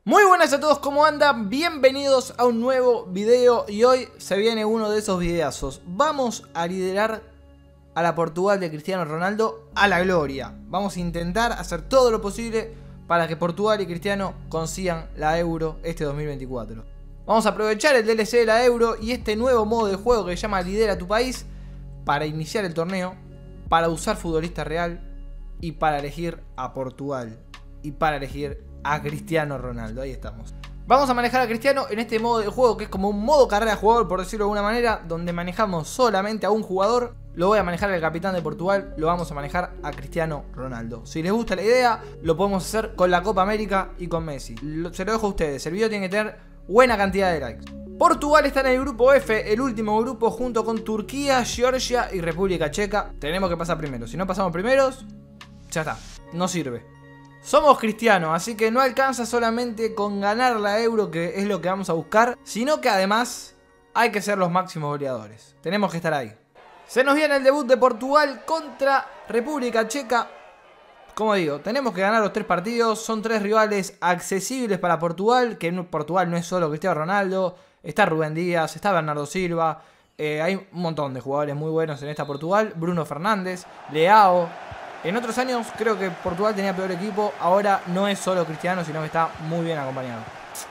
Muy buenas a todos, ¿cómo andan? Bienvenidos a un nuevo video y hoy se viene uno de esos videazos. Vamos a liderar a la Portugal de Cristiano Ronaldo a la gloria. Vamos a intentar hacer todo lo posible para que Portugal y Cristiano consigan la Euro este 2024. Vamos a aprovechar el DLC de la Euro y este nuevo modo de juego que se llama Lidera tu país para iniciar el torneo, para usar futbolista real y para elegir a Portugal y para elegir a Cristiano Ronaldo. Ahí estamos. Vamos a manejar a Cristiano en este modo de juego que es como un modo carrera de jugador, por decirlo de alguna manera, donde manejamos solamente a un jugador. Lo voy a manejar al capitán de Portugal, lo vamos a manejar a Cristiano Ronaldo. Si les gusta la idea, lo podemos hacer con la Copa América y con Messi. Se lo dejo a ustedes, el video tiene que tener buena cantidad de likes. Portugal está en el grupo F, el último grupo, junto con Turquía, Georgia y República Checa. Tenemos que pasar primero, si no pasamos primeros, ya está, no sirve. Somos cristianos, así que no alcanza solamente con ganar la Euro, que es lo que vamos a buscar, sino que además hay que ser los máximos goleadores. Tenemos que estar ahí. Se nos viene el debut de Portugal contra República Checa. Como digo, tenemos que ganar los 3 partidos. Son 3 rivales accesibles para Portugal, que Portugal no es solo Cristiano Ronaldo. Está Rubén Díaz, está Bernardo Silva. Hay un montón de jugadores muy buenos en esta Portugal. Bruno Fernández, Leao. En otros años creo que Portugal tenía peor equipo. Ahora no es solo Cristiano, sino que está muy bien acompañado.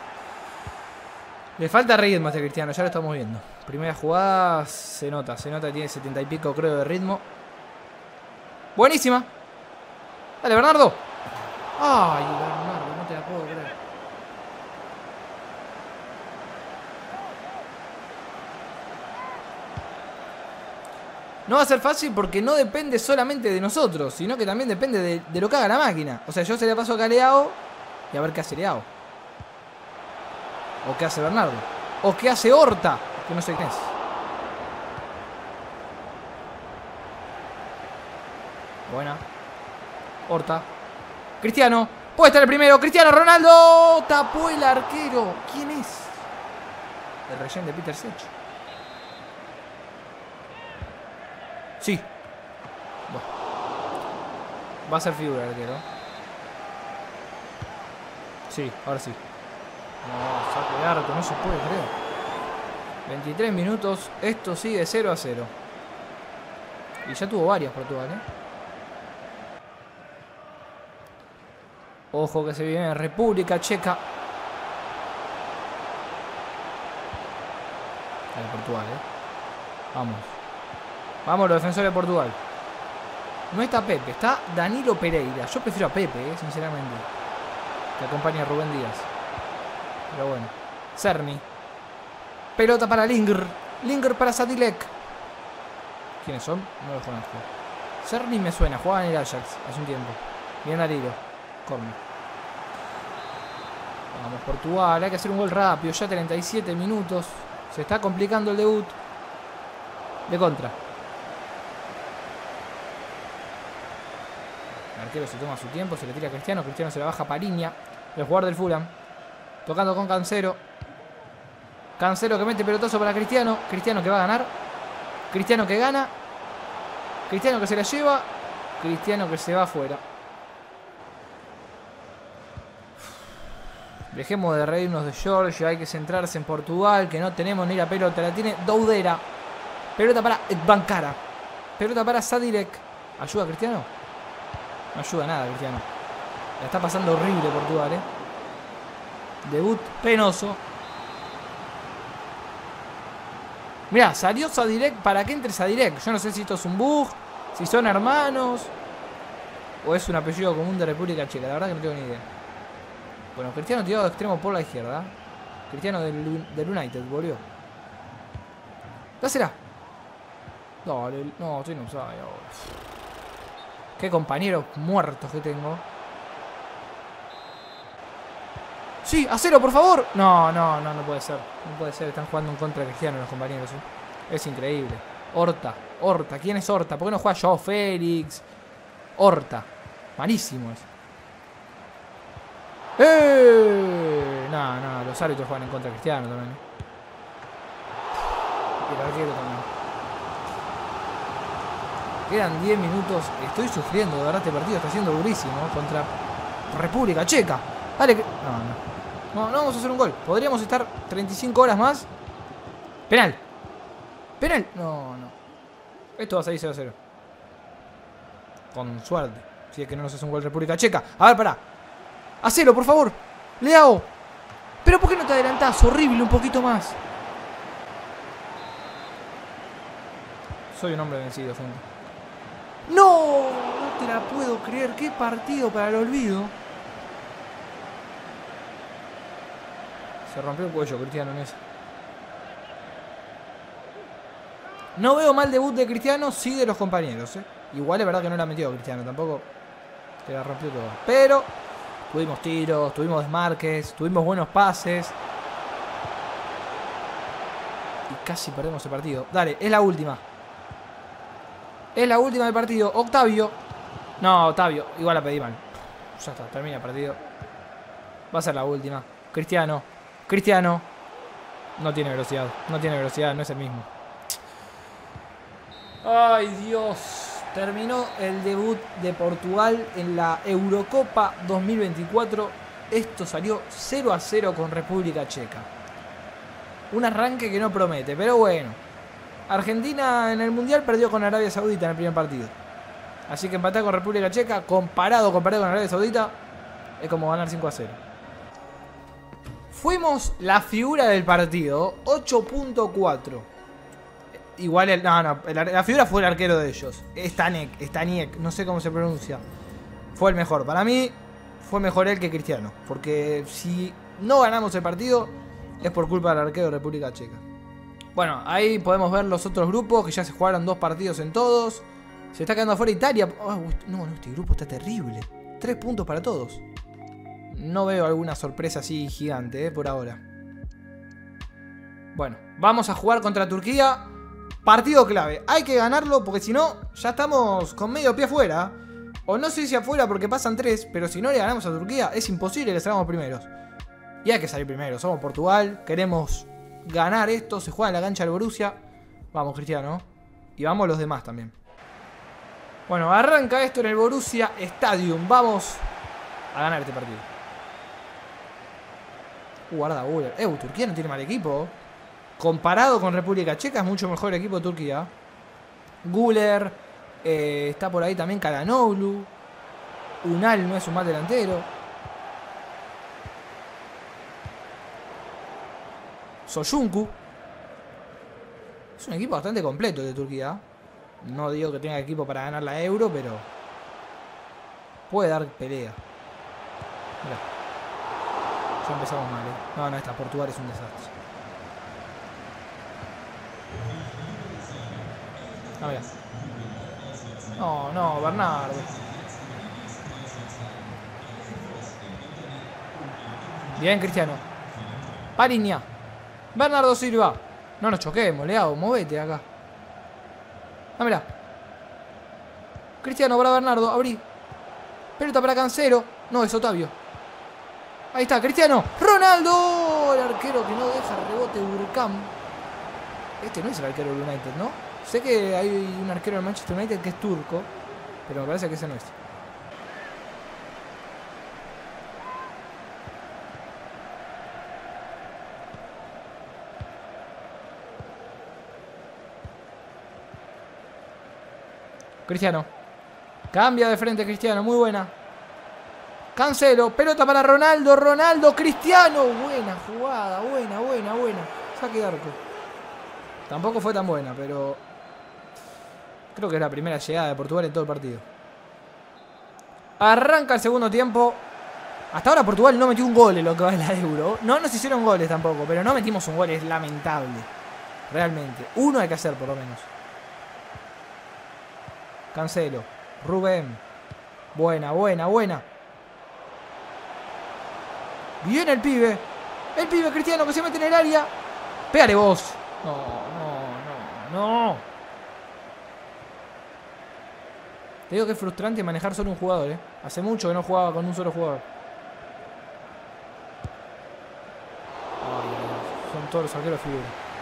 Le falta ritmo a este Cristiano, ya lo estamos viendo. Primera jugada se nota que tiene 70 y pico creo de ritmo. Buenísima. Dale, Bernardo. Ay, Bernardo, no te la puedo creer. No va a ser fácil porque no depende solamente de nosotros, sino que también depende de lo que haga la máquina. O sea, yo se le paso acá a Leao y a ver qué hace Leao. O qué hace Bernardo. O qué hace Horta, que no sé quién es. Buena. Horta. Cristiano. Puede estar el primero. Cristiano Ronaldo. Tapó el arquero. ¿Quién es? El relleno de Peter Sech. Sí. Bueno. Va a ser figura el arquero. Sí, ahora sí. No, saque de arco, no se puede creer. 23 minutos. Esto sigue 0-0. Y ya tuvo varias Portugal, Ojo que se viene República Checa. Ahí Portugal, Vamos. Vamos los defensores de Portugal. No está Pepe, está Danilo Pereira. Yo prefiero a Pepe, sinceramente. Que acompaña a Rubén Díaz. Pero bueno. Cerny. Pelota para Linger. Linger para Sadilek. ¿Quiénes son? No los conozco. Cerny me suena, jugaba en el Ajax hace un tiempo. Bien al hilo. Corner. Vamos Portugal, hay que hacer un gol rápido. Ya 37 minutos. Se está complicando el debut. De contra. El arquero se toma su tiempo, se le tira a Cristiano. Cristiano se la baja a Pariña, el jugador del Fulham. Tocando con Cancelo. Cancelo que mete pelotazo para Cristiano. Cristiano que va a ganar. Cristiano que gana. Cristiano que se la lleva. Cristiano que se va afuera. Dejemos de reírnos de Georgia. Hay que centrarse en Portugal, que no tenemos ni la pelota. La tiene Doudera. Pelota para Edbankara. Pelota para Sadilek. ¿Ayuda a Cristiano? No ayuda nada Cristiano. La está pasando horrible Portugal, Debut penoso. Mirá, salió Sadilek para que entre Sadilek. Yo no sé si esto es un bug, si son hermanos o es un apellido común de República Checa. La verdad que no tengo ni idea. Bueno, Cristiano tirado de extremo por la izquierda. Cristiano del United, volvió. Dásela. Dale, no, estoy no sabe ahora. Qué compañeros muertos que tengo. Sí, a 0, por favor. No puede ser. No puede ser, están jugando en contra de Cristiano los compañeros. Es increíble. Horta. ¿Quién es Horta? ¿Por qué no juega Joao Félix? Horta. Malísimo es. No, los árbitros juegan en contra de Cristiano también. Y el arquero también. Quedan 10 minutos. Estoy sufriendo, de verdad este partido está siendo durísimo contra República Checa. Dale que... No. No, no vamos a hacer un gol. Podríamos estar 35 horas más. Penal. Penal. No, no. Esto va a salir 0-0. Con suerte. Si es que no nos hace un gol República Checa. A ver, pará. Hacelo, por favor. Leao. Pero ¿por qué no te adelantás? Horrible, un poquito más. Soy un hombre vencido, gente. ¡No! No te la puedo creer. ¡Qué partido para el olvido! Se rompió el cuello Cristiano en esa. No veo mal debut de Cristiano, sí de los compañeros, ¿eh? Igual es verdad que no la metió Cristiano, tampoco te la rompió todo. Pero tuvimos tiros, tuvimos desmarques, tuvimos buenos pases. Y casi perdemos el partido. Dale, es la última. Es la última del partido. Octavio. No, Octavio. Igual la pedí mal. Ya está, termina el partido. Va a ser la última. Cristiano. Cristiano. No tiene velocidad. No tiene velocidad, no es el mismo. Ay, Dios. Terminó el debut de Portugal en la Eurocopa 2024. Esto salió 0-0 con República Checa. Un arranque que no promete, pero bueno. Argentina en el Mundial perdió con Arabia Saudita en el primer partido. Así que empatar con República Checa, comparado con Arabia Saudita, es como ganar 5-0. Fuimos la figura del partido, 8.4. Igual, la figura fue el arquero de ellos. Staniek, no sé cómo se pronuncia. Fue el mejor. Para mí, fue mejor él que Cristiano. Porque si no ganamos el partido, es por culpa del arquero de República Checa. Bueno, ahí podemos ver los otros grupos, que ya se jugaron 2 partidos en todos. Se está quedando afuera Italia. Oh, no, este grupo está terrible. 3 puntos para todos. No veo alguna sorpresa así gigante, por ahora. Bueno, vamos a jugar contra Turquía. Partido clave. Hay que ganarlo porque si no, ya estamos con medio pie afuera. O no sé si afuera porque pasan 3, pero si no le ganamos a Turquía, es imposible que salgamos primeros. Y hay que salir primero. Somos Portugal, queremos ganar esto. Se juega en la cancha del Borussia. Vamos, Cristiano. Y vamos los demás también. Bueno, arranca esto en el Borussia Stadium. Vamos a ganar este partido. Guarda Guller. Turquía no tiene mal equipo. Comparado con República Checa es mucho mejor el equipo de Turquía. Guller. Está por ahí también Kalanoglu. Unal no es un mal delantero. Soyuncu. Es un equipo bastante completo de Turquía. No digo que tenga equipo para ganar la Euro, pero puede dar pelea. Mirá. Ya empezamos mal, ¿eh? No, Portugal es un desastre. Ah, mirá. No, Bernardo. Bien, Cristiano. Pariña. Bernardo Silva. No nos choquemos, Leao, movete acá. Ah, mirá. Cristiano para Bernardo, abrí. Pelota para Cancelo. No, es Otavio. Ahí está, Cristiano. ¡Ronaldo! El arquero que no deja rebote Burkam. Este no es el arquero del United, ¿no? Sé que hay un arquero del Manchester United que es turco, pero me parece que ese no es. Cristiano. Cambia de frente Cristiano, muy buena. Cancelo, pelota para Ronaldo, Ronaldo, Cristiano. Buena jugada, buena. Saque de arco. Tampoco fue tan buena, pero creo que es la primera llegada de Portugal en todo el partido. Arranca el segundo tiempo. Hasta ahora Portugal no metió un gol en lo que va de la Euro. No nos hicieron goles tampoco, pero no metimos un gol, es lamentable. Realmente. Uno hay que hacer por lo menos. Cancelo. Rubén. Buena. Bien el pibe. El pibe Cristiano que se mete en el área. Pégale vos. No. Te digo que es frustrante manejar solo un jugador, ¿eh? Hace mucho que no jugaba con un solo jugador. Ay, son todos los arqueros figuras.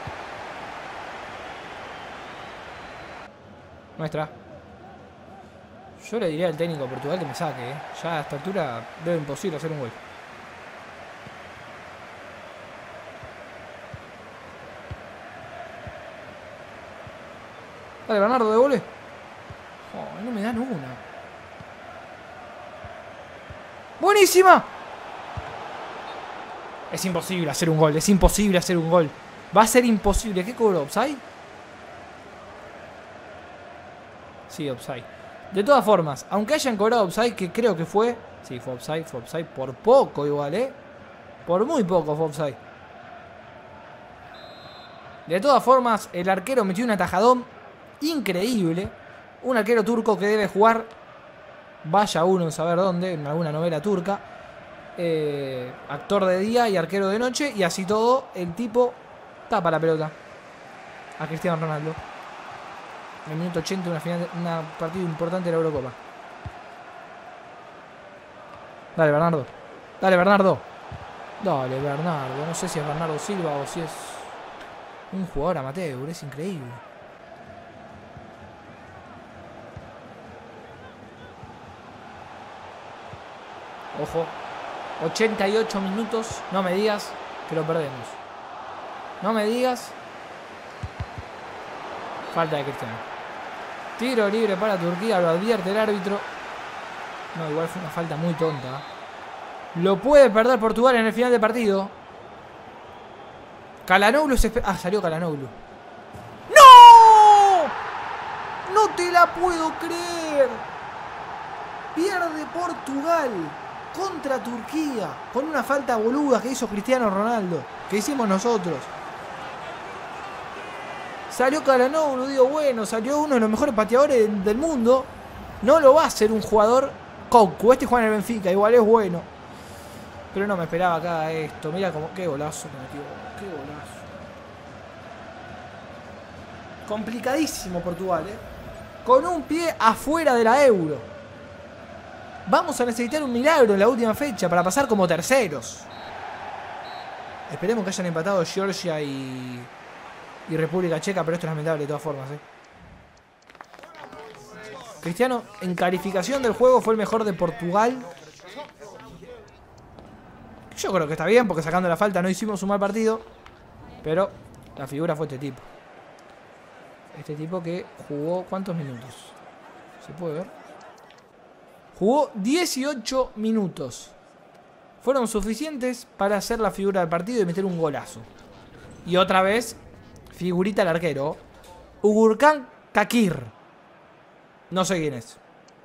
Nuestra. Yo le diría al técnico de Portugal que me saque, ¿eh? Ya a esta altura veo imposible hacer un gol. Dale, Bernardo, devuelve. Oh, no me dan una. ¡Buenísima! Es imposible hacer un gol. Es imposible hacer un gol. Va a ser imposible. ¿Qué cobró? ¿Offside? Sí, offside. De todas formas, aunque hayan cobrado offside, que creo que fue... Sí, fue offside por poco igual, ¿eh? Por muy poco fue offside. De todas formas, el arquero metió un atajadón increíble. Un arquero turco que debe jugar, vaya uno a saber dónde, en alguna novela turca. Actor de día y arquero de noche. Y así todo, el tipo tapa la pelota a Cristiano Ronaldo. En el minuto 80, una partido importante de la Eurocopa. Dale, Bernardo. Dale, Bernardo. Dale, Bernardo. No sé si es Bernardo Silva o si es un jugador amateur. Es increíble. Ojo. 88 minutos. No me digas que lo perdemos. No me digas. Falta de Cristiano. Tiro libre para Turquía. Lo advierte el árbitro. No, igual fue una falta muy tonta. Lo puede perder Portugal en el final del partido. Calhanoglu se... Ah, salió Calhanoglu. ¡No! No te la puedo creer. Pierde Portugal contra Turquía con una falta boluda que hizo Cristiano Ronaldo, que hicimos nosotros. Salió Calhanoglu, digo, bueno, salió uno de los mejores pateadores del mundo. No lo va a hacer un jugador Cocu. Este juega en el Benfica, igual es bueno. Pero no me esperaba acá esto. Mira como, qué golazo que metió. Qué golazo. Complicadísimo Portugal, con un pie afuera de la Euro. Vamos a necesitar un milagro en la última fecha para pasar como terceros. Esperemos que hayan empatado Georgia y República Checa, pero esto es lamentable de todas formas, Cristiano en calificación del juego fue el mejor de Portugal. Yo creo que está bien, porque sacando la falta no hicimos un mal partido. Pero la figura fue este tipo. Este tipo que jugó, ¿cuántos minutos? ¿Se puede ver? Jugó 18 minutos. Fueron suficientes para hacer la figura del partido y meter un golazo. Y otra vez, figurita el arquero. Ugurkan Kakir. No sé quién es.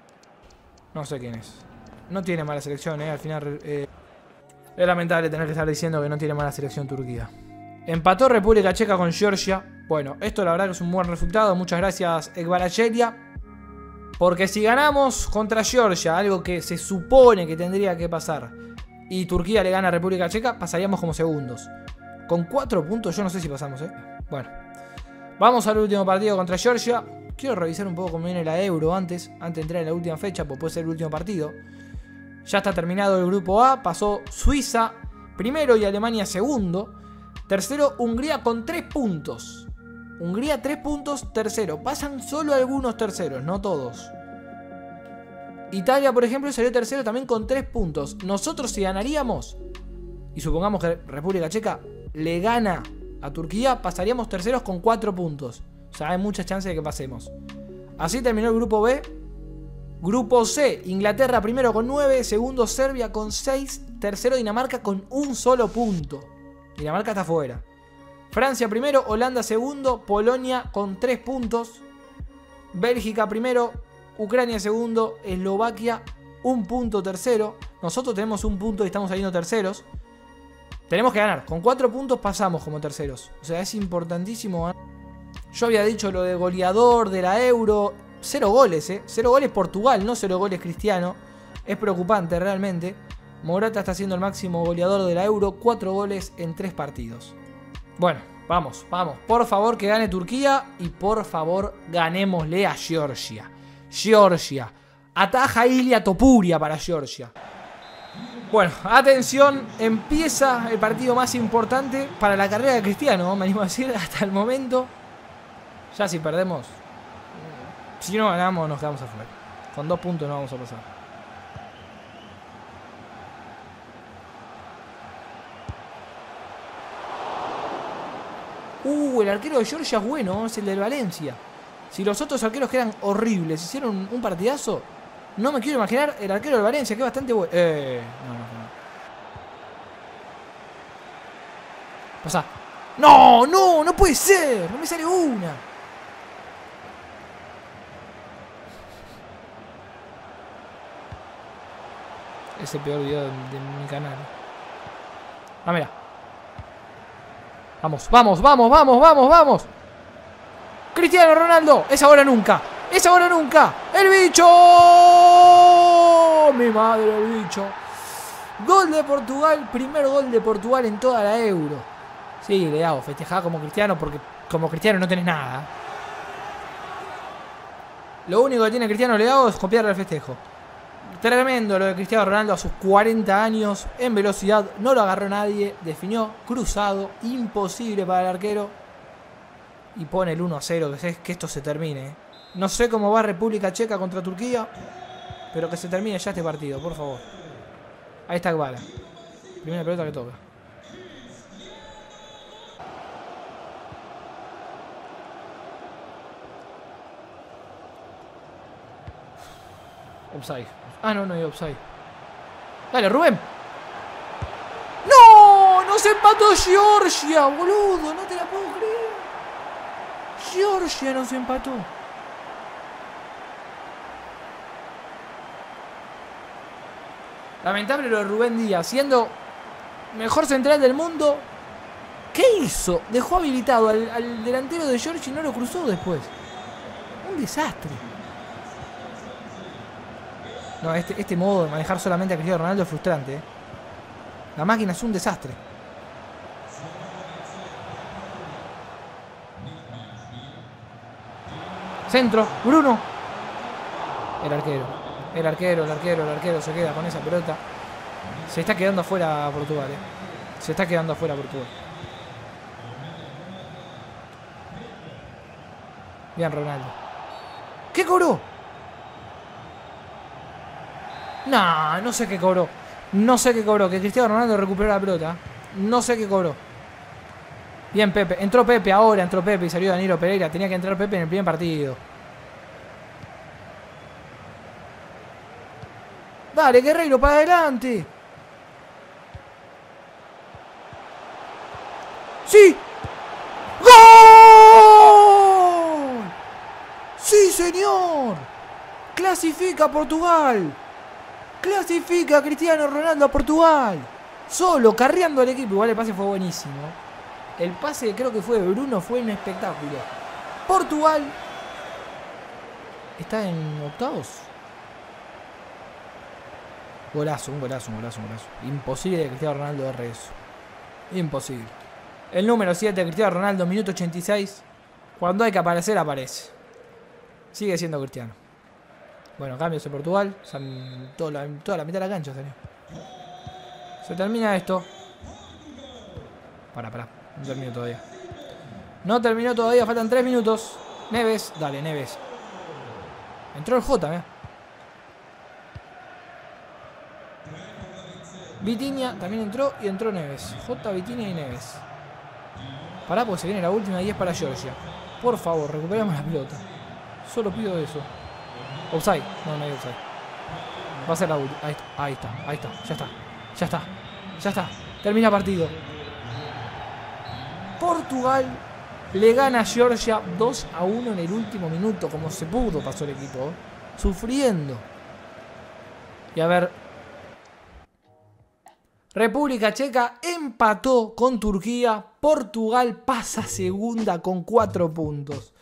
No sé quién es. No tiene mala selección, al final... es lamentable tener que estar diciendo que no tiene mala selección Turquía. Empató República Checa con Georgia. Bueno, esto la verdad que es un buen resultado. Muchas gracias, Ekbarachelia. Porque si ganamos contra Georgia, algo que se supone que tendría que pasar, y Turquía le gana a República Checa, pasaríamos como segundos. Con 4 puntos yo no sé si pasamos, Bueno, vamos al último partido contra Georgia. Quiero revisar un poco cómo viene la Euro antes de entrar en la última fecha, porque puede ser el último partido. Ya está terminado el grupo A. Pasó Suiza primero y Alemania segundo. Tercero, Hungría con 3 puntos. Hungría 3 puntos, tercero. Pasan solo algunos terceros, no todos. Italia, por ejemplo, salió tercero también con 3 puntos. Nosotros, si ganaríamos, y supongamos que República Checa le gana a Turquía, pasaríamos terceros con 4 puntos. O sea, hay muchas chances de que pasemos. Así terminó el grupo B. Grupo C, Inglaterra primero con 9, segundo Serbia con 6, tercero Dinamarca con un solo punto. Dinamarca está fuera. Francia primero, Holanda segundo, Polonia con 3 puntos, Bélgica primero, Ucrania segundo, Eslovaquia 1 punto tercero. Nosotros tenemos 1 punto y estamos saliendo terceros. Tenemos que ganar, con 4 puntos pasamos como terceros. O sea, es importantísimo ganar. Yo había dicho lo de goleador de la Euro. 0 goles, 0 goles Portugal, no 0 goles Cristiano. Es preocupante realmente. Morata está siendo el máximo goleador de la Euro. 4 goles en 3 partidos. Bueno, vamos. Por favor que gane Turquía. Y por favor ganémosle a Georgia. Georgia. Ataja Ilia Topuria para Georgia. Bueno, atención. Empieza el partido más importante para la carrera de Cristiano, me animo a decir, hasta el momento. Ya si perdemos, si no ganamos, nos quedamos afuera. Con 2 puntos no vamos a pasar. El arquero de Georgia es bueno, es el del Valencia. Si los otros arqueros que eran horribles hicieron un partidazo, no me quiero imaginar el arquero del Valencia, que es bastante bueno. No. Pasa. No, no puede ser. No me sale una. Es el peor video de mi canal. Ah, mira. Vamos. Cristiano Ronaldo. Es ahora nunca. El bicho. Mi madre, el bicho. Gol de Portugal. Primer gol de Portugal en toda la Euro. Sí, le hago festejar como Cristiano, porque como Cristiano no tenés nada. Lo único que tiene Cristiano Leao es copiarle el festejo. Tremendo lo de Cristiano Ronaldo a sus 40 años. En velocidad, no lo agarró nadie. Definió cruzado, imposible para el arquero. Y pone el 1-0, que esto se termine. No sé cómo va República Checa contra Turquía, pero que se termine ya este partido, por favor. Ahí está Gbala. Primera pelota que toca. Offside. Ah, no hay offside. Dale, Rubén. ¡No! ¡No se empató Georgia, boludo! No te la puedo creer. Georgia no se empató. Lamentable lo de Rubén Díaz, siendo mejor central del mundo. ¿Qué hizo? Dejó habilitado al delantero de Georgia y no lo cruzó después. Un desastre. No, este modo de manejar solamente a Cristiano Ronaldo es frustrante, ¿eh? La máquina es un desastre. Centro, Bruno. El arquero se queda con esa pelota. Se está quedando afuera Portugal, ¿eh? Se está quedando afuera Portugal. Bien, Ronaldo. ¿Qué cobró? No sé qué cobró. Que Cristiano Ronaldo recuperó la pelota. No sé qué cobró. Bien, Pepe. Entró Pepe y salió Danilo Pereira. Tenía que entrar Pepe en el primer partido. Dale, Guerreiro, para adelante. ¡Sí! ¡Gol! ¡Sí, señor! Clasifica Portugal. Clasifica Cristiano Ronaldo a Portugal. Solo, carreando al equipo. Igual el pase fue buenísimo. El pase, creo que fue de Bruno, fue un espectáculo. Portugal está en octavos. Golazo. Imposible de Cristiano Ronaldo erre eso. Imposible. El número 7, Cristiano Ronaldo, minuto 86. Cuando hay que aparecer, aparece. Sigue siendo Cristiano. Bueno, cambios en Portugal. Toda la mitad de la cancha salió. Se termina esto. Pará. No terminó todavía. Faltan 3 minutos. Neves. Dale, Neves. Entró el Jota, mira. Vitinha también entró y entró Neves. Jota, Vitinha y Neves. Pará, porque se viene la última y es para Georgia. Por favor, recuperamos la pelota. Solo pido eso. Offside. No hay offside. Va a ser la última. Ahí está. Ya está. Termina partido. Portugal le gana a Georgia 2-1 en el último minuto. Como se pudo, pasó el equipo. Sufriendo. Y a ver. República Checa empató con Turquía. Portugal pasa segunda con 4 puntos.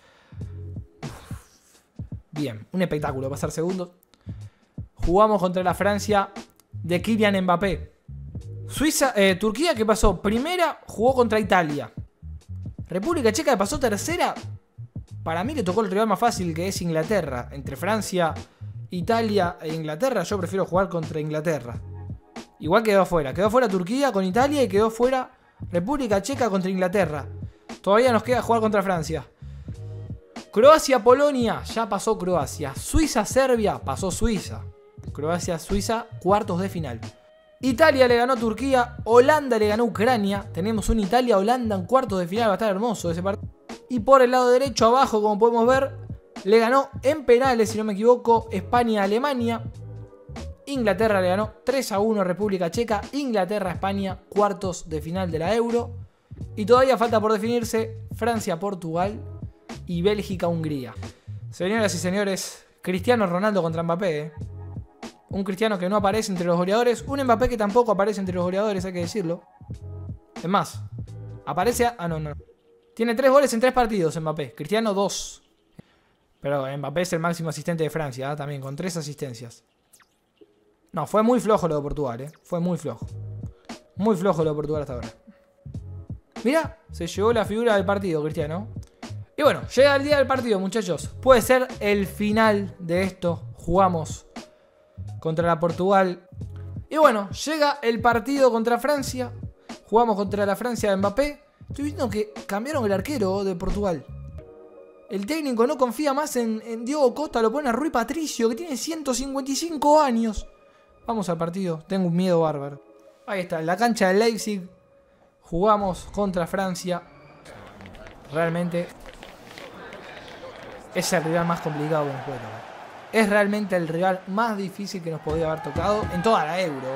Bien, un espectáculo pasar segundos. Jugamos contra la Francia de Kylian Mbappé. Turquía, que pasó primera, jugó contra Italia. República Checa, que pasó tercera. Para mí le tocó el rival más fácil, que es Inglaterra. Entre Francia, Italia e Inglaterra, yo prefiero jugar contra Inglaterra. Igual quedó afuera Turquía con Italia y quedó fuera República Checa contra Inglaterra. Todavía nos queda jugar contra Francia. Croacia-Polonia, ya pasó Croacia. Suiza-Serbia, pasó Suiza. Croacia-Suiza, cuartos de final. Italia le ganó a Turquía. Holanda le ganó a Ucrania. Tenemos un Italia-Holanda en cuartos de final. Va a estar hermoso ese partido. Y por el lado derecho abajo, como podemos ver, Le ganó en penales, si no me equivoco, España a Alemania. Inglaterra le ganó 3-1 a República Checa. Inglaterra a España, cuartos de final de la Euro. Y todavía falta por definirse Francia-Portugal y Bélgica-Hungría. Señoras y señores, Cristiano Ronaldo contra Mbappé. Un Cristiano que no aparece entre los goleadores. Un Mbappé que tampoco aparece entre los goleadores, hay que decirlo. Es más, aparece... no. Tiene 3 goles en 3 partidos Mbappé. Cristiano 2. Pero Mbappé es el máximo asistente de Francia, también con 3 asistencias. No, fue muy flojo lo de Portugal, Fue muy flojo. Muy flojo lo de Portugal hasta ahora. Mirá, se llevó la figura del partido, Cristiano. Y bueno, llega el día del partido, muchachos. Puede ser el final de esto. Jugamos contra la Portugal. Y bueno, llega el partido contra Francia. Jugamos contra la Francia de Mbappé. Estoy viendo que cambiaron el arquero de Portugal. El técnico no confía más en Diogo Costa. Lo pone a Rui Patricio, que tiene 155 años. Vamos al partido. Tengo un miedo bárbaro. Ahí está, en la cancha de Leipzig. Jugamos contra Francia. Realmente es el rival más complicado que nos puede tocar. Es realmente el rival más difícil que nos podía haber tocado en toda la Euro.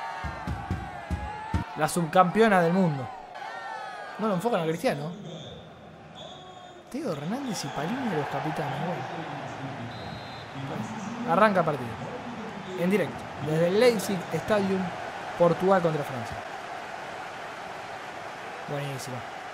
La subcampeona del mundo. No lo enfocan a Cristiano. Teo Hernández y Palini los capitanes. Bueno. Arranca el partido. En directo. Desde el Leipzig Stadium. Portugal contra Francia. Buenísima.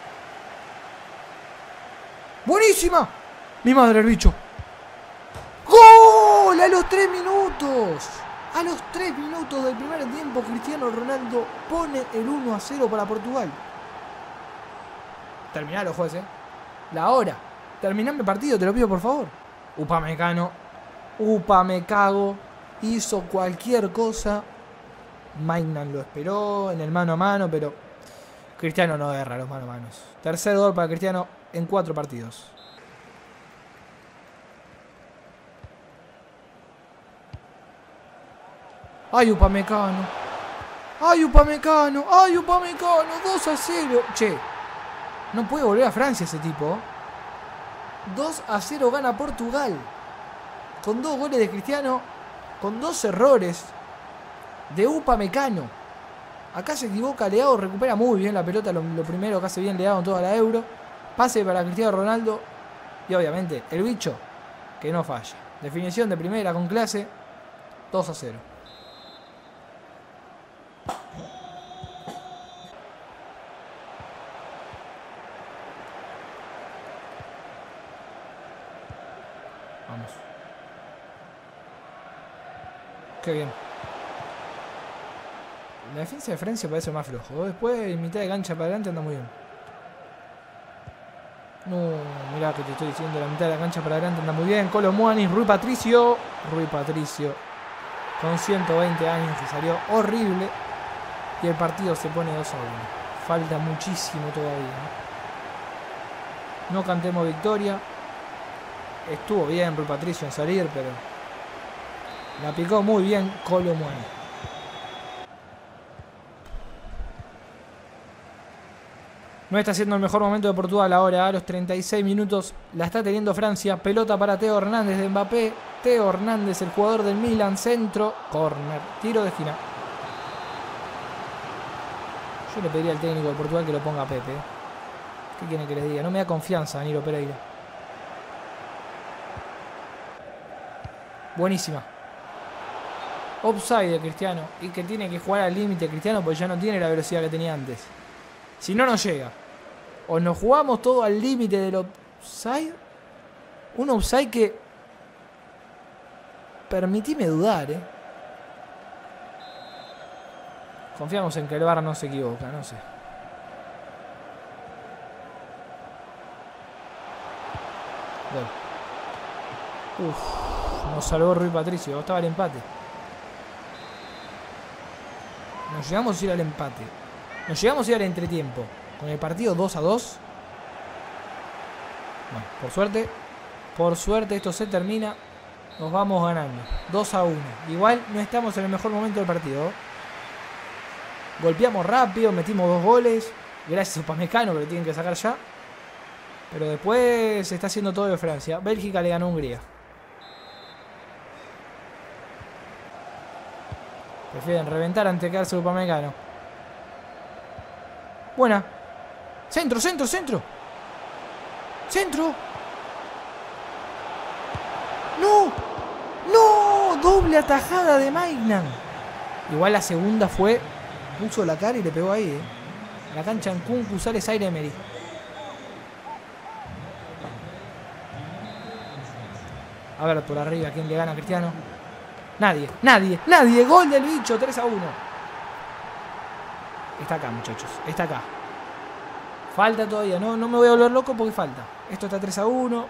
¡Buenísima! Mi madre, el bicho. ¡Gol! A los 3 minutos. A los 3 minutos del primer tiempo, Cristiano Ronaldo pone el 1-0 para Portugal. Terminalo, juez, La hora. Terminame el partido, te lo pido por favor. Upamecano. Upamecano. Hizo cualquier cosa. Maignan lo esperó en el mano a mano, pero Cristiano no erra los mano a manos. Tercer gol para Cristiano en 4 partidos. ¡Ay, Upamecano! ¡Ay, Upamecano! ¡Ay, Upamecano! 2-0. Che, no puede volver a Francia ese tipo. 2-0 gana Portugal. Con 2 goles de Cristiano. Con 2 errores de Upamecano. Acá se equivoca Leao. Recupera muy bien la pelota. Lo primero que hace bien Leao en toda la Euro. Pase para Cristiano Ronaldo. Y obviamente el bicho que no falla. Definición de primera con clase. 2-0. Vamos. Qué bien. La defensa de Francia parece más flojo. Después, en mitad de cancha para adelante, anda muy bien. No, mirá que te estoy diciendo. La mitad de la cancha para adelante anda muy bien. Kolo Muani, Rui Patricio. Rui Patricio. Con 120 años que salió horrible. Y el partido se pone 2-1. Falta muchísimo todavía. No cantemos victoria. Estuvo bien Rui Patricio en salir, pero la picó muy bien Kolo Muani. No está siendo el mejor momento de Portugal ahora. A los 36 minutos la está teniendo Francia. Pelota para Teo Hernández de Mbappé. Teo Hernández, el jugador del Milan. Centro, corner, tiro de esquina. Yo le pediría al técnico de Portugal que lo ponga a Pepe. ¿Qué quieren que les diga? No me da confianza Danilo Pereira. Buenísima. Offside de Cristiano. Y que tiene que jugar al límite Cristiano porque ya no tiene la velocidad que tenía antes. Si no, no llega. O nos jugamos todo al límite del offside. Un offside que... Permitime dudar, Confiamos en que el VAR no se equivoca, no sé. Gol. Nos salvó Rui Patricio. Estaba el empate. Nos llegamos a ir al empate. Nos llegamos a ir al entretiempo. Con el partido 2-2. Bueno, por suerte esto se termina. Nos vamos ganando 2-1. Igual no estamos en el mejor momento del partido. Golpeamos rápido, metimos 2 goles. Gracias a Upamecano que lo tienen que sacar ya. Pero después se está haciendo todo de Francia. Bélgica le ganó a Hungría. Prefieren reventar antes de quedarse Upamecano. Buena. Centro, centro, centro. Centro. ¡No! ¡No! Doble atajada de Maignan. Igual la segunda fue... Puso la cara y le pegó ahí, A la cancha en Nkunku sale Zaire Emery. A ver, por arriba, ¿quién le gana a Cristiano? Nadie, nadie, nadie. Gol del bicho, 3-1. Está acá, muchachos. Está acá. Falta todavía. No me voy a volver loco porque falta. Esto está 3-1.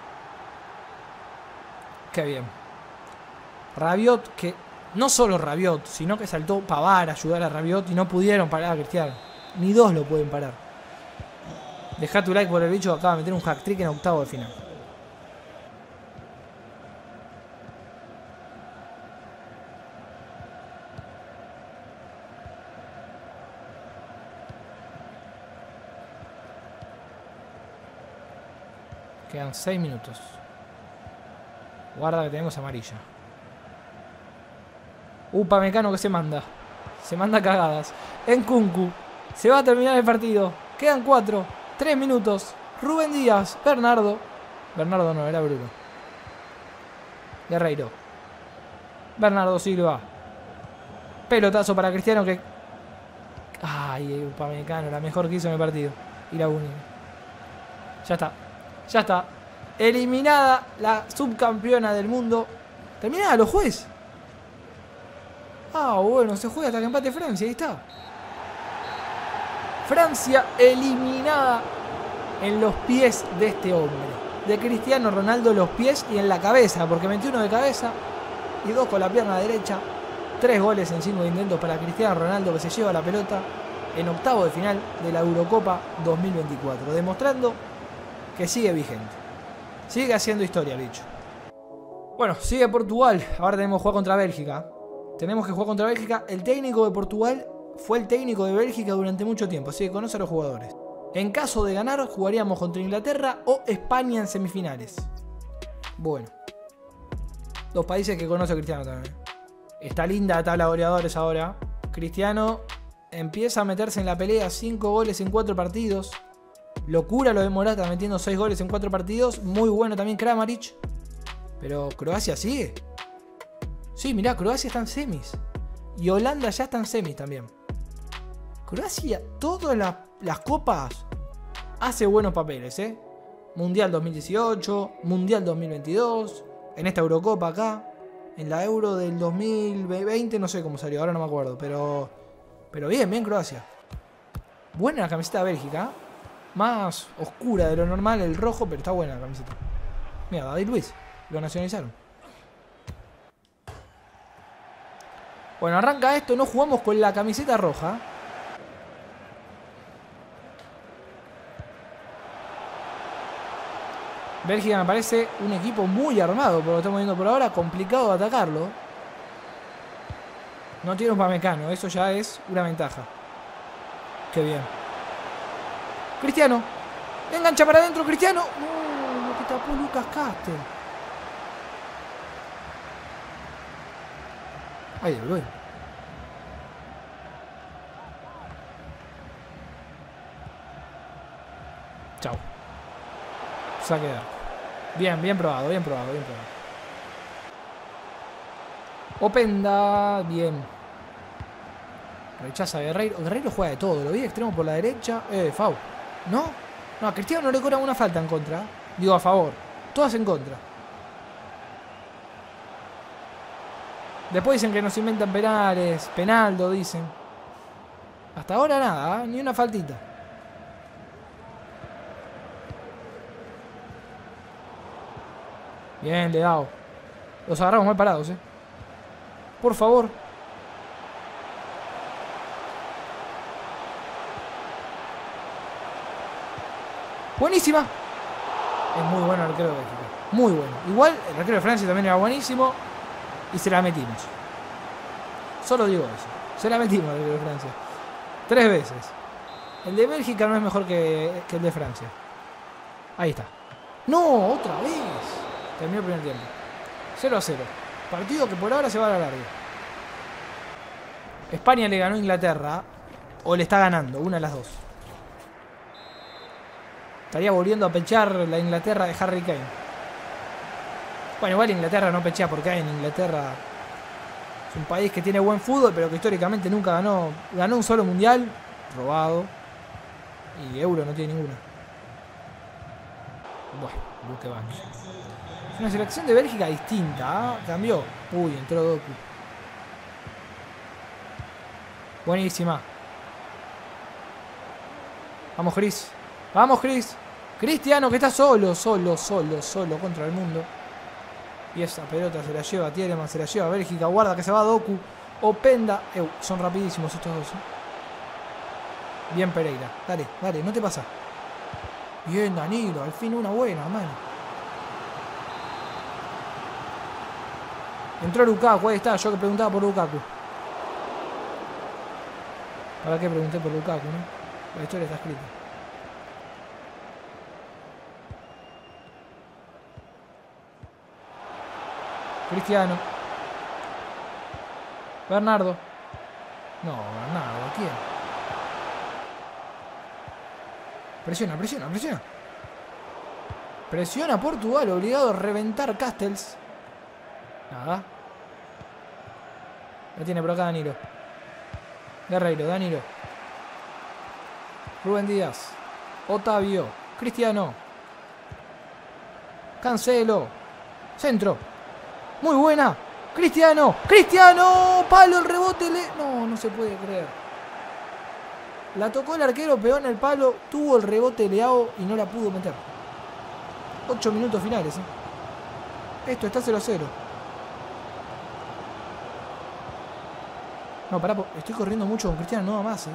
Qué bien. Rabiot, que no solo Rabiot, sino que saltó Pavard a ayudar a Rabiot y no pudieron parar a Cristiano. Ni dos lo pueden parar. Dejá tu like por el bicho que acaba de meter un hat-trick en octavo de final. Quedan 6 minutos. Guarda que tenemos amarilla. Upamecano que se manda. Se manda cagadas. Nkunku. Se va a terminar el partido. Quedan 4. 3 minutos. Rubén Díaz. Bernardo. Bernardo no, era Bruno. Guerreiro. Bernardo Silva. Pelotazo para Cristiano que... Ay, Upamecano. La mejor que hizo en el partido. Y la única. Ya está. Ya está. Eliminada la subcampeona del mundo. Terminada los jueces. Ah, bueno, se juega hasta que empate Francia. Ahí está. Francia eliminada en los pies de este hombre. De Cristiano Ronaldo, los pies y en la cabeza. Porque 21 de cabeza y 2 con la pierna derecha. 3 goles en 5 intentos para Cristiano Ronaldo, que se lleva la pelota en octavo de final de la Eurocopa 2024. Demostrando que sigue vigente. Sigue haciendo historia el bicho. Bueno, sigue Portugal. Ahora tenemos que jugar contra Bélgica. Tenemos que jugar contra Bélgica. El técnico de Portugal fue el técnico de Bélgica durante mucho tiempo, así que conoce a los jugadores. En caso de ganar, jugaríamos contra Inglaterra o España en semifinales. Bueno. Dos países que conoce Cristiano también. Está linda la tabla de goleadores ahora. Cristiano empieza a meterse en la pelea. 5 goles en 4 partidos. Locura lo de Morata metiendo 6 goles en 4 partidos. Muy bueno también Kramaric. Pero Croacia sigue. Sí, mirá, Croacia está en semis. Y Holanda ya está en semis también. Croacia, todas las copas, hace buenos papeles, Mundial 2018, Mundial 2022, en esta Eurocopa acá, en la Euro del 2020, no sé cómo salió, ahora no me acuerdo. Pero bien Croacia. Buena la camiseta de Bélgica, más oscura de lo normal el rojo, pero está buena la camiseta. Mira, David Luiz, lo nacionalizaron. Bueno, arranca esto, no jugamos con la camiseta roja. Bélgica me parece un equipo muy armado, por lo que estamos viendo por ahora, complicado de atacarlo. No tiene un Upamecano, eso ya es una ventaja. Qué bien. Cristiano. Engancha para adentro, Cristiano. No, lo que tapó Lucas Castel. Ay, Dios mío. Chao. Saque de arco. Bien, bien probado, bien probado, bien probado. Openda, bien. Rechaza a Guerreiro. Guerreiro juega de todo, lo vi extremo por la derecha. Foul. ¿No? No, a Cristiano no le cobran una falta en contra. Digo a favor. Todas en contra. Después dicen que nos inventan penales. Penaldo, dicen. Hasta ahora nada, ni una faltita. Bien, le he dado. Los agarramos mal parados, Por favor. Buenísima. Es muy bueno el arquero de Bélgica. Muy bueno. Igual el arquero de Francia también era buenísimo. Y se la metimos. Solo digo eso. Se la metimos al arquero de Francia. 3 veces. El de Bélgica no es mejor que el de Francia. Ahí está. ¡No! ¡Otra vez! Terminó el primer tiempo. 0-0. Partido que por ahora se va a la larga. España le ganó a Inglaterra. O le está ganando. Una de las dos. Estaría volviendo a pechar la Inglaterra de Harry Kane. Bueno, igual Inglaterra no pechea porque hay en Inglaterra. Es un país que tiene buen fútbol, pero que históricamente nunca ganó. Ganó un solo mundial. Robado. Y Euro no tiene ninguna. Bueno, busque banco. Es una selección de Bélgica distinta. ¿Eh? Cambió. Uy, entró Doku. Buenísima. Vamos, Chris. Vamos, Chris. Cristiano, que está solo contra el mundo. Y esa pelota se la lleva Tielemans, se la lleva Bélgica. Guarda que se va Doku. Openda. Son rapidísimos estos dos. Bien Pereira. Dale, dale, no te pasa. Bien Danilo, al fin una buena, mano. Entró Lukaku, ahí está. Yo que preguntaba por Lukaku. ¿Para qué pregunté por Lukaku, no? La historia está escrita. Cristiano. Bernardo. No, Bernardo, ¿quién? Presiona, presiona, presiona. Presiona Portugal, obligado a reventar Castells. Nada. La tiene por acá Danilo. Guerreiro, Danilo. Rubén Díaz. Otavio. Cristiano. Cancelo. Centro. Muy buena. Cristiano. Cristiano. Palo, el rebote. No, no se puede creer. La tocó el arquero, pegó en el palo. Tuvo el rebote Leao y no la pudo meter. 8 minutos finales. Esto está 0-0. No, pará. Estoy corriendo mucho con Cristiano. No más.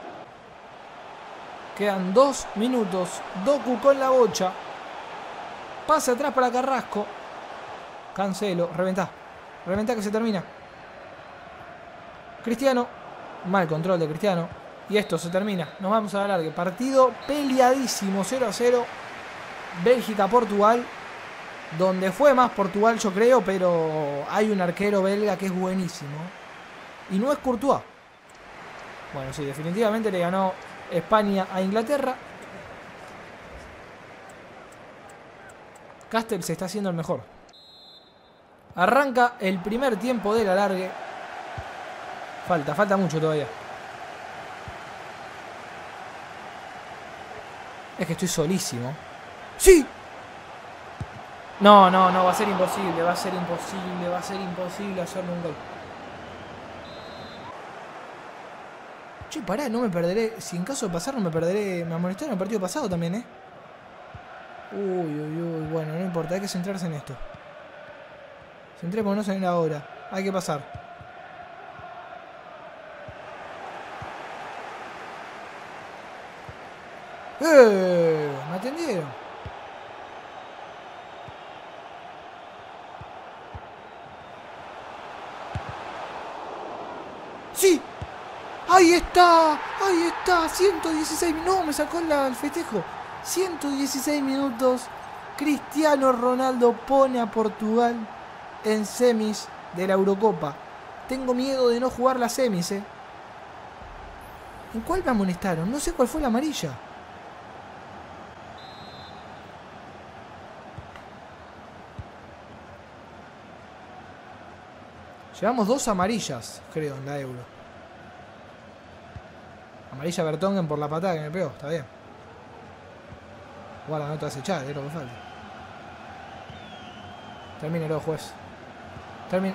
Quedan 2 minutos. Doku con la bocha. Pase atrás para Carrasco. Cancelo, reventá. Reventá que se termina. Cristiano. Mal control de Cristiano. Y esto se termina. Nos vamos a la larga. Partido peleadísimo. 0-0. Bélgica-Portugal. Donde fue más Portugal, yo creo. Pero hay un arquero belga que es buenísimo. Y no es Courtois. Bueno, sí, definitivamente le ganó España a Inglaterra. Castells se está haciendo el mejor. Arranca el primer tiempo de la largue. Falta mucho todavía. Es que estoy solísimo. ¡Sí! No, va a ser imposible, va a ser imposible hacerle un gol. Che, pará, no me perderé. Si en caso de pasar no me perderé. Me amonestaron en el partido pasado también, Uy, bueno, no importa, hay que centrarse en esto. Centrémonos en la hora. Hay que pasar. Me atendieron. ¡Sí! ¡Ahí está! ¡Ahí está! 116 minutos. No, me sacó el festejo. 116 minutos. Cristiano Ronaldo pone a Portugal en semis de la Eurocopa. Tengo miedo de no jugar las semis, ¿En cuál me amonestaron? No sé cuál fue la amarilla. Llevamos 2 amarillas, creo, en la Euro. Amarilla Vertonghen por la patada que me pegó, está bien. Guarda, no te vas a echar, es lo que falta. Termínelo, juez. No,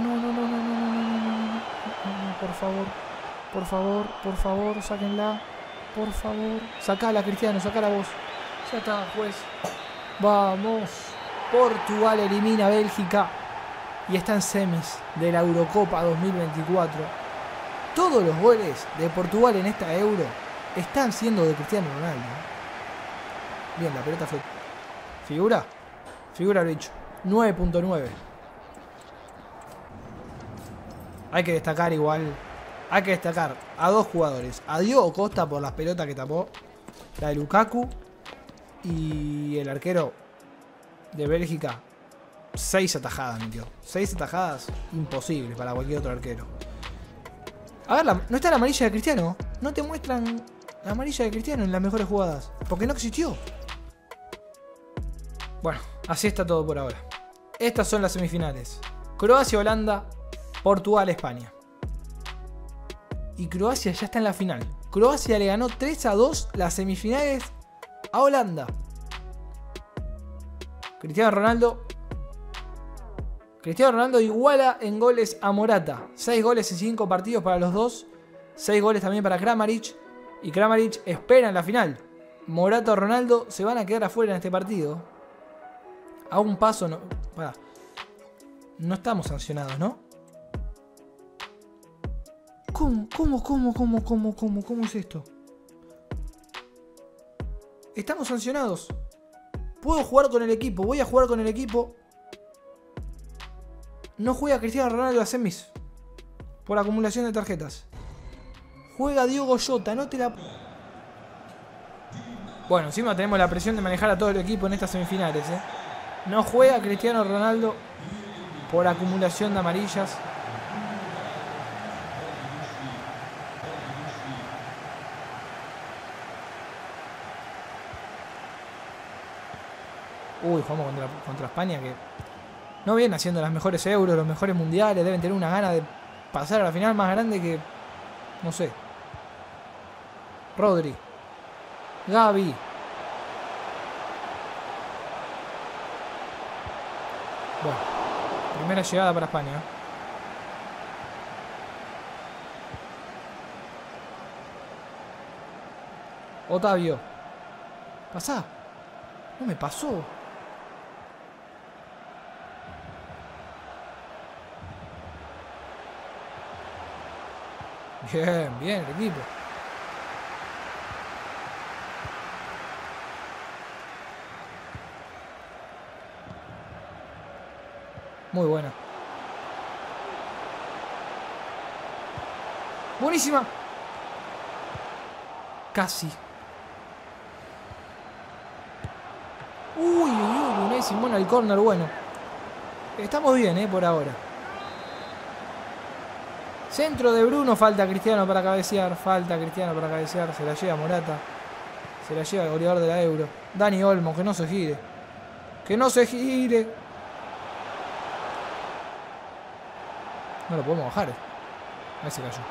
por favor, sáquenla. Por favor. Sacala, Cristiano, sacala vos. Ya está, juez. Vamos. Portugal elimina a Bélgica. Y está en semis de la Eurocopa 2024. Todos los goles de Portugal en esta Euro están siendo de Cristiano Ronaldo. Bien, la pelota fue. ¿Figura? Figura lo dicho. 9.9. Hay que destacar igual. Hay que destacar a 2 jugadores. A Diogo Costa por las pelotas que tapó. La de Lukaku. Y el arquero de Bélgica, 6 atajadas metió. 6 atajadas imposibles para cualquier otro arquero. A ver, no está la amarilla de Cristiano. No te muestran la amarilla de Cristiano en las mejores jugadas. Porque no existió. Bueno, así está todo por ahora. Estas son las semifinales. Croacia-Holanda, Portugal-España. Y Croacia ya está en la final. Croacia le ganó 3-2 las semifinales a Holanda. Cristiano Ronaldo iguala en goles a Morata. 6 goles en 5 partidos para los dos. 6 goles también para Kramaric. Y Kramaric espera en la final. Morata o Ronaldo se van a quedar afuera en este partido. A un paso no... Pará. No estamos sancionados, ¿no? ¿Cómo es esto? Estamos sancionados. Puedo jugar con el equipo. Voy a jugar con el equipo. No juega Cristiano Ronaldo a semis. Por acumulación de tarjetas. Juega Diogo Jota. No te la... Bueno, encima tenemos la presión de manejar a todo el equipo en estas semifinales, ¿eh? No juega Cristiano Ronaldo por acumulación de amarillas. Uy, jugamos contra España, que no viene haciendo las mejores euros, los mejores mundiales. Deben tener una gana de pasar a la final más grande que... No sé. Rodri. Gavi. Bueno, primera llegada para España. Otavio. Pasá. No me pasó. Bien, bien el equipo. Muy buena. Buenísima. Casi. Uy, Unai Simón al córner, bueno. Estamos bien, por ahora. Centro de Bruno, falta Cristiano para cabecear. Se la lleva Morata. Se la lleva el goleador de la Euro. Dani Olmo, que no se gire. Que no se gire. No lo podemos bajar. Ahí se cayó.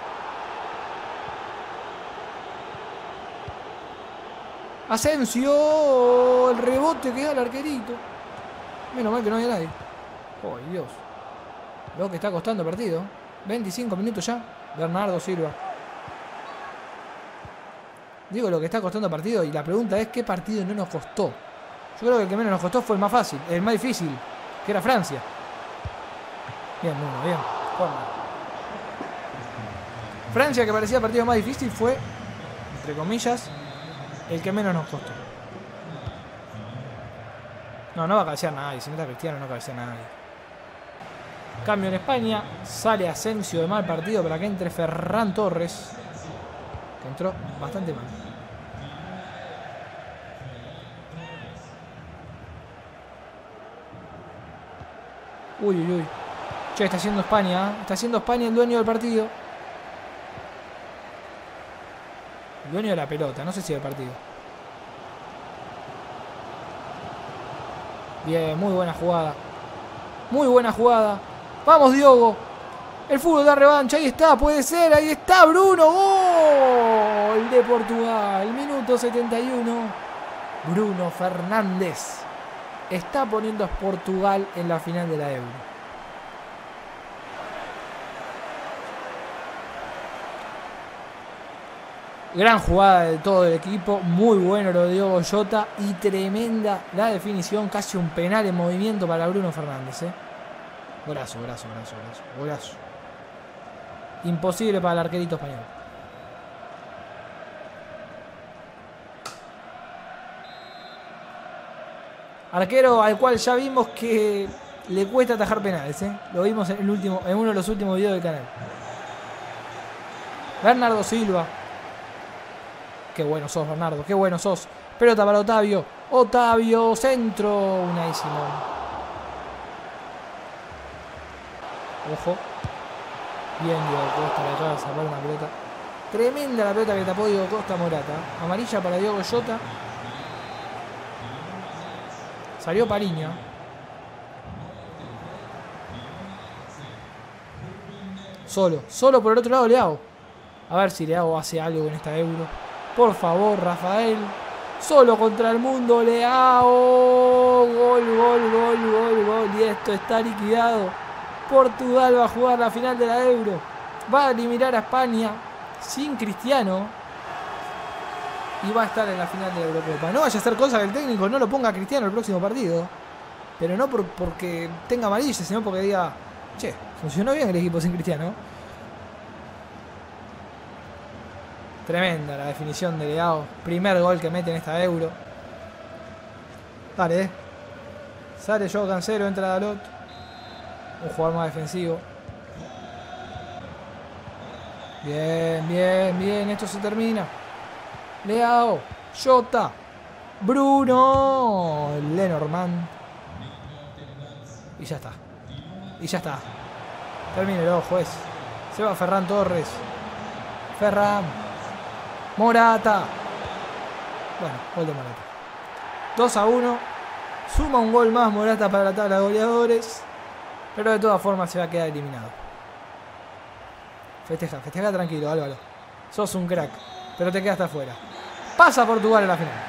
Asensio. El rebote que da el arquerito. Menos mal que no había nadie. Oh, Dios. Lo que está costando el partido. 25 minutos ya. Bernardo Silva. Digo lo que está costando el partido. Y la pregunta es: ¿qué partido no nos costó? Yo creo que el que menos nos costó fue el más fácil. El más difícil. Que era Francia. Bien, Bruno, bien. Francia, que parecía el partido más difícil, fue, entre comillas, el que menos nos costó. No va a cabecear nadie. Si no está Cristiano, no cabecea nadie. Cambio en España. Sale Asensio de mal partido para que entre Ferran Torres, que entró bastante mal. Uy. Che, está haciendo España. Está haciendo España el dueño del partido. El dueño de la pelota. No sé si del partido. Bien, muy buena jugada. Muy buena jugada. Vamos, Diogo. El fútbol da revancha. Ahí está, puede ser. Ahí está, Bruno. Gol de Portugal. Minuto 71. Bruno Fernández está poniendo a Portugal en la final de la Euro. Gran jugada de todo el equipo. Muy bueno lo de Diogo Jota. Y tremenda la definición. Casi un penal en movimiento para Bruno Fernández. Golazo. Imposible para el arquerito español. Arquero al cual ya vimos que le cuesta atajar penales. Lo vimos en uno de los últimos videos del canal. Bernardo Silva. Qué bueno sos, Bernardo. Qué bueno sos. Pelota para Otavio. Otavio, centro. Unai Simón. Ojo. Bien, Diego Costa. Le acaba de salvar una pelota. Tremenda la pelota que tapó Diego Costa Morata. Amarilla para Diego Jota. Salió Pariña. Solo por el otro lado Leao. A ver si Leao hace algo en esta Euro. Por favor, Rafael. Solo contra el mundo, Leao. Gol. Y esto está liquidado. Portugal va a jugar la final de la Euro. Va a eliminar a España sin Cristiano. Y va a estar en la final de la Eurocopa. No vaya a ser cosa que el técnico no lo ponga a Cristiano el próximo partido. Pero no porque tenga amarilla, sino porque diga: che, funcionó bien el equipo sin Cristiano. Tremenda la definición de Leao. Primer gol que mete en esta Euro. Dale. Sale Joao Cancelo, entra Dalot. Un jugador más defensivo. Bien. Esto se termina. Leao. Jota. Bruno. Lenormand. Y ya está. Termínelo, juez. Se va Ferran Torres. Ferran. Morata. Bueno, gol de Morata. 2-1. Suma un gol más Morata para la tabla de goleadores. Pero de todas formas se va a quedar eliminado. Festeja tranquilo, Álvaro. Sos un crack, pero te quedaste afuera. Pasa Portugal en la final.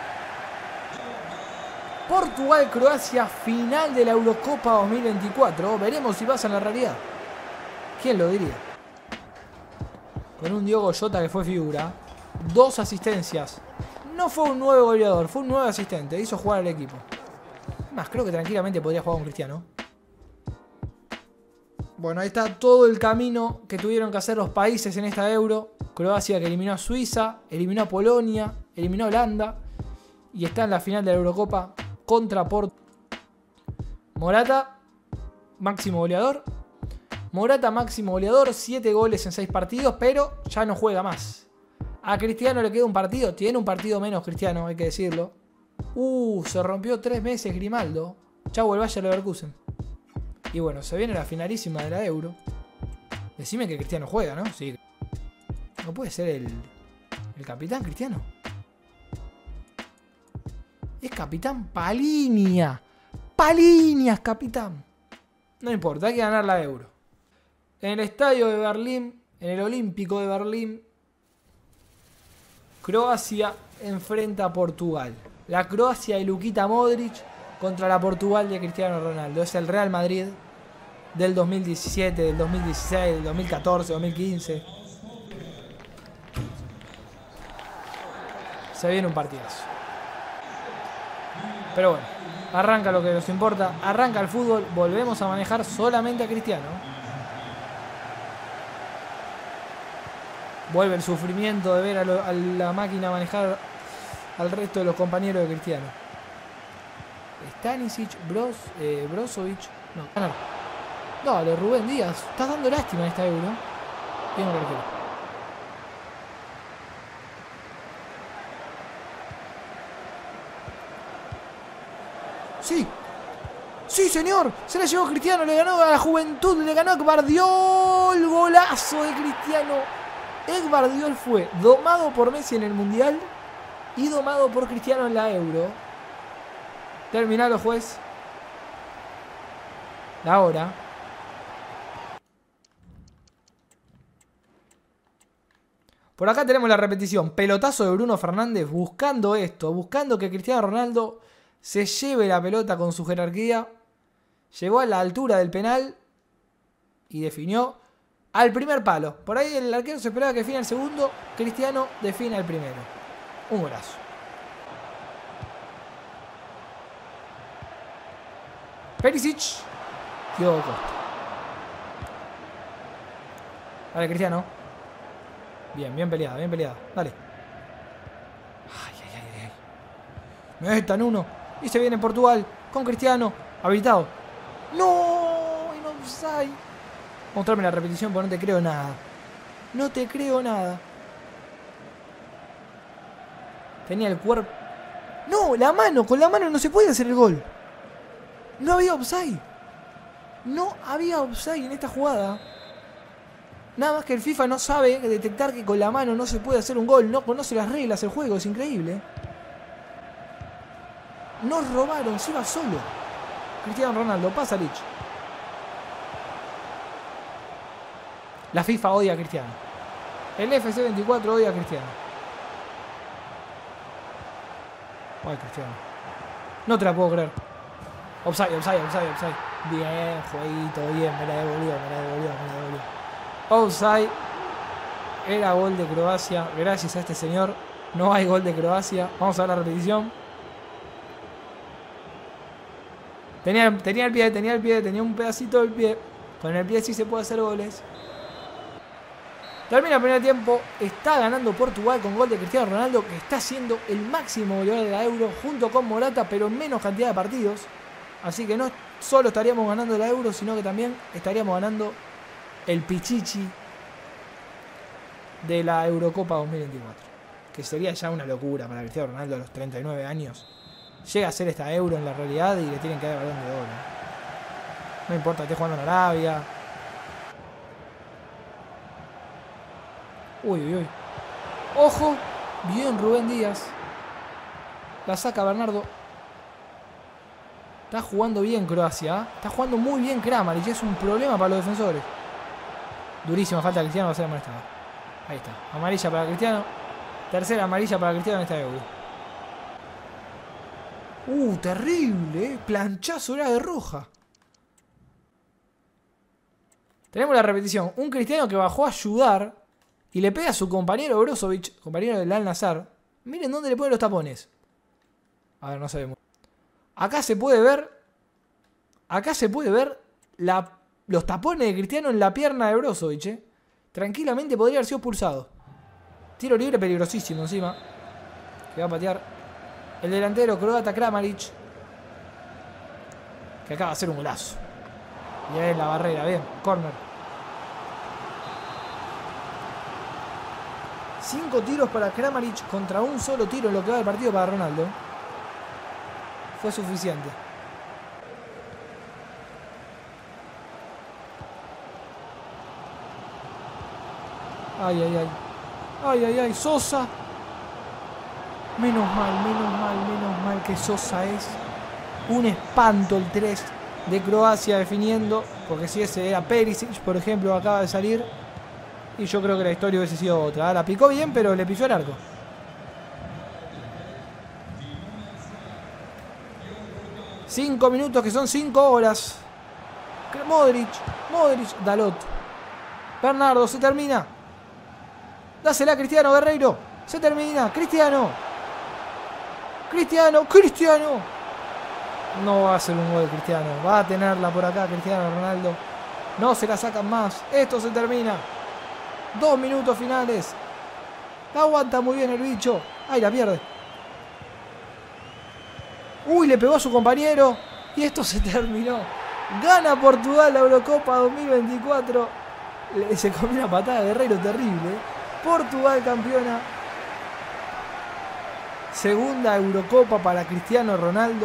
Portugal-Croacia, final de la Eurocopa 2024. Veremos si pasa en la realidad. ¿Quién lo diría? Con un Diogo Jota que fue figura. 2 asistencias. No fue un nuevo goleador, fue un nuevo asistente. Hizo jugar al equipo. Más, creo que tranquilamente podría jugar con Cristiano. Bueno, ahí está todo el camino que tuvieron que hacer los países en esta Euro. Croacia que eliminó a Suiza, eliminó a Polonia, eliminó a Holanda. Y está en la final de la Eurocopa contra Portugal. Morata, máximo goleador. 7 goles en 6 partidos, pero ya no juega más. A Cristiano le queda un partido, tiene un partido menos Cristiano, hay que decirlo. Se rompió 3 meses Grimaldo. Chau el Bayer Leverkusen. Y bueno, se viene la finalísima de la Euro. Decime que Cristiano juega, ¿no? Sí. No puede ser el capitán Cristiano. Es capitán Palinia. Palinia es capitán. No importa, hay que ganar la Euro. En el estadio de Berlín, en el Olímpico de Berlín, Croacia enfrenta a Portugal. La Croacia de Luka Modric contra la Portugal de Cristiano Ronaldo. Es el Real Madrid del 2017, del 2016, del 2014, 2015. Se viene un partidazo. Pero bueno, arranca lo que nos importa. Arranca el fútbol. Volvemos a manejar solamente a Cristiano. Vuelve el sufrimiento de ver a la máquina manejar al resto de los compañeros de Cristiano. Stanisic, Brozovic. No, ganar. Dale, Rubén Díaz. Estás dando lástima en esta Euro. Bien, arquero. Sí. Sí, señor. Se la llevó Cristiano. Le ganó a la Juventud. Le ganó a Gvardiol. Golazo de Cristiano. Gvardiol fue domado por Messi en el Mundial y domado por Cristiano en la Euro. Terminalo, juez. La hora. Por acá tenemos la repetición. Pelotazo de Bruno Fernández buscando esto. Buscando que Cristiano Ronaldo se lleve la pelota con su jerarquía. Llegó a la altura del penal y definió al primer palo. Por ahí el arquero se esperaba que defina el segundo. Cristiano define el primero. Un golazo. Perisic. Diego Costa. Vale, Cristiano. Bien peleada, bien peleada. Dale. Ay. Metan uno. Y se viene Portugal con Cristiano. Habilitado. No. En offside. Mostrarme la repetición porque no te creo nada. No te creo nada. Tenía el cuerpo. No, la mano. Con la mano no se puede hacer el gol. No había offside. No había offside en esta jugada. Nada más que el FIFA no sabe detectar que con la mano no se puede hacer un gol. No conoce las reglas del juego. Es increíble. Nos robaron. Se iba solo. Cristiano Ronaldo. Pasa Lich. La FIFA odia a Cristiano. El FC24 odia a Cristiano. Ay, Cristiano. No te la puedo creer. Offside, offside, offside, offside. Bien, jueguito, bien. Me la devolvió. Offside. Era gol de Croacia. Gracias a este señor. No hay gol de Croacia. Vamos a ver la repetición. Tenía el pie, tenía un pedacito del pie. Con el pie sí se puede hacer goles. Termina el primer tiempo. Está ganando Portugal con gol de Cristiano Ronaldo, que está siendo el máximo goleador de la Euro junto con Morata, pero en menos cantidad de partidos. Así que no solo estaríamos ganando la Euro, sino que también estaríamos ganando el Pichichi de la Eurocopa 2024. Que sería ya una locura para Cristiano Ronaldo a los 39 años. Llega a ser esta Euro en la realidad y le tienen que dar balón de oro. No importa que esté jugando en Arabia. Uy, uy, uy. Ojo. Bien Rubén Díaz. La saca Bernardo. Está jugando bien Croacia. Está jugando muy bien Kramaric. Es un problema para los defensores. Durísima falta de Cristiano. Va a ser amonestada. Ahí está. Amarilla para Cristiano. Tercera amarilla para Cristiano en esta Euro. Terrible. Planchazo era de roja. Tenemos la repetición. Un Cristiano que bajó a ayudar y le pega a su compañero Brozovic, compañero del Al Nassr. Miren dónde le ponen los tapones. A ver, no sabemos. Acá se puede ver. Acá se puede ver los tapones de Cristiano en la pierna de Brozovic. Tranquilamente podría haber sido expulsado. Tiro libre peligrosísimo encima. Que va a patear el delantero croata Kramaric. Que acaba de hacer un golazo. Y ahí en la barrera, bien, corner. 5 tiros para Kramaric contra un solo tiro en lo que va del partido para Ronaldo. Fue suficiente. Ay, ay, ay. Ay, ay, ay. Sosa. Menos mal que Sosa es un espanto el 3 de Croacia definiendo. Porque si ese era Perisic, por ejemplo, acaba de salir. Y yo creo que la historia hubiese sido otra. La picó bien, pero le pisó el arco. Cinco minutos que son 5 horas. Modric, Dalot. Bernardo, se termina. Dásela a Cristiano Guerreiro. Se termina. Cristiano. No va a ser un gol de Cristiano. Va a tenerla por acá Cristiano Ronaldo. No se la sacan más. Esto se termina. 2 minutos finales. La aguanta muy bien el bicho. Ay, la pierde. Uy, le pegó a su compañero. Y esto se terminó. Gana Portugal la Eurocopa 2024. Se comió una patada de Guerreiro terrible. Portugal campeona. Segunda Eurocopa para Cristiano Ronaldo.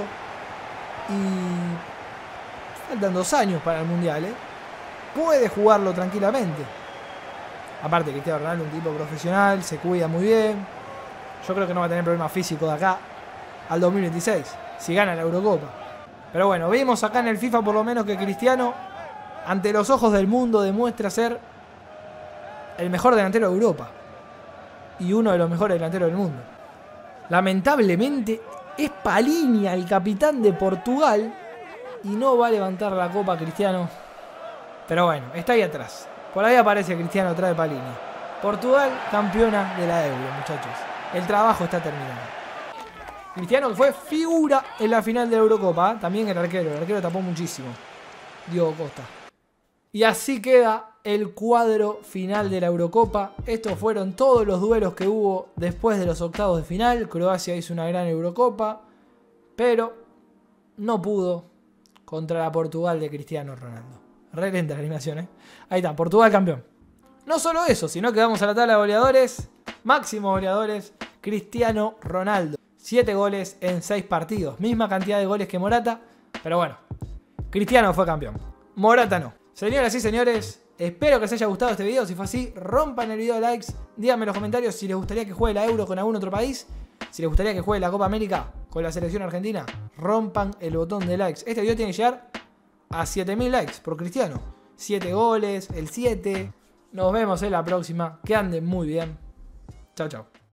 Y faltan 2 años para el Mundial. Puede jugarlo tranquilamente. Aparte, Cristiano Ronaldo es un tipo profesional, se cuida muy bien. Yo creo que no va a tener problemas físicos de acá al 2026, si gana la Eurocopa. Pero bueno, vimos acá en el FIFA por lo menos que Cristiano, ante los ojos del mundo, demuestra ser el mejor delantero de Europa. Y uno de los mejores delanteros del mundo. Lamentablemente, es Palhinha el capitán de Portugal. Y no va a levantar la copa Cristiano. Pero bueno, está ahí atrás. Por ahí aparece Cristiano atrás de Palhinha. Portugal, campeona de la Euro, muchachos. El trabajo está terminado. Cristiano que fue figura en la final de la Eurocopa. También el arquero tapó muchísimo. Diogo Costa. Y así queda el cuadro final de la Eurocopa. Estos fueron todos los duelos que hubo después de los octavos de final. Croacia hizo una gran Eurocopa, pero no pudo contra la Portugal de Cristiano Ronaldo. Re lenta la animación, ¿eh? Ahí está, Portugal campeón. No solo eso, sino que vamos a la tabla de goleadores. Máximos goleadores. Cristiano Ronaldo. 7 goles en 6 partidos. Misma cantidad de goles que Morata. Pero bueno, Cristiano fue campeón. Morata no. Señoras y señores, espero que les haya gustado este video. Si fue así, rompan el video de likes. Díganme en los comentarios si les gustaría que juegue la Euro con algún otro país. Si les gustaría que juegue la Copa América con la selección argentina. Rompan el botón de likes. Este video tiene que llegar a 7000 likes por Cristiano. 7 goles, el 7. Nos vemos en la próxima. Que anden muy bien. Chao, chao.